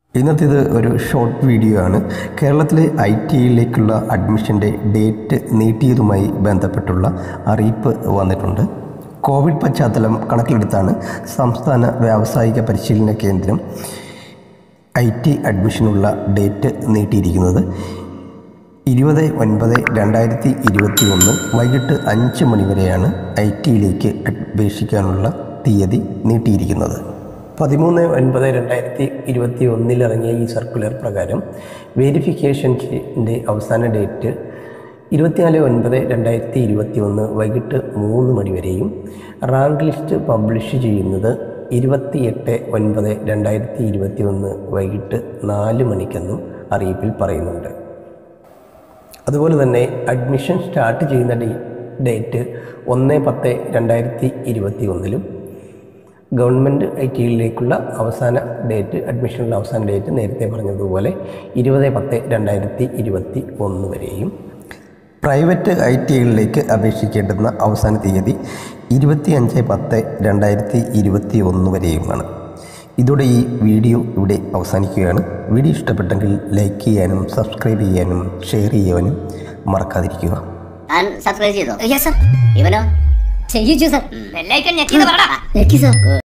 ഇന്നത്തേത് ഒരു short video ആണ്. കേരളത്തിലെ ITയിലേക്കുള്ള അഡ്മിഷൻ്റെ ഡേറ്റ് നീട്ടിയതുമായി ബന്ധപ്പെട്ടുള്ള അറിയിപ്പ് വന്നിട്ടുണ്ട്. കോവിഡ് പശ്ചാത്തലം കണക്കിലെടുത്താണ് സംസ്ഥാന വ്യാവസായിക പരിശീലന കേന്ദ്രം IT അഡ്മിഷനുള്ള ഡേറ്റ് നീട്ടിയിരിക്കുന്നത്. 20/9/2021 വൈകിട്ട് 5 മണി വരെയാണ് ITയിലേക്ക് അപേക്ഷിക്കാനുള്ള തീയതി നീട്ടിയിരിക്കുന്നത്. 13/9/2021 ഇറങ്ങിയ ഈ സർക്കുലർ പ്രകാരം വെരിഫിക്കേഷൻ്റെ അവസാന ഡേറ്റ് 24/9/2021 വൈകിട്ട് 3 മണി വരെയും റാങ്ക് ലിസ്റ്റ് പബ്ലിഷ് ചെയ്യുന്നത് 28/9/2021 വൈകിട്ട് 4 മണിക്കെന്നും അറിയിപ്പിൽ പറയുന്നുണ്ട്. അതുപോലെ തന്നെ അഡ്മിഷൻ സ്റ്റാർട്ട് ചെയ്യുന്ന ഡേറ്റ് 1/10/2021 ഗവൺമെൻറ് ITയിലേക്കുള്ള അവസാന ഡേറ്റ് അഡ്മിഷനുള്ള അവസാന ഡേറ്റ് നേരത്തെ പറഞ്ഞതുപോലെ 20/10/2021 വരെയും പ്രൈവറ്റ് ITകളിലേക്ക് അപേക്ഷിക്കേണ്ടുന്ന അവസാന തീയതി 25/10/2021 വരെയുമാണ്. ഇതോടെ ഈ വീഡിയോ ഇവിടെ അവസാനിക്കുകയാണ്. വീഡിയോ ഇഷ്ടപ്പെട്ടെങ്കിൽ ലൈക്ക് ചെയ്യാനും സബ്സ്ക്രൈബ് ചെയ്യാനും ഷെയർ ചെയ്യാനും മറക്കാതിരിക്കുക. സബ്സ്ക്രൈബ് ചെയ്തോ? Yes sir. ഇവനോ? ചെയ്യിച്ചു സർ. ബെൽ ഐക്കൺ ഞെക്കി പറടാ. ഞെക്കി സർ.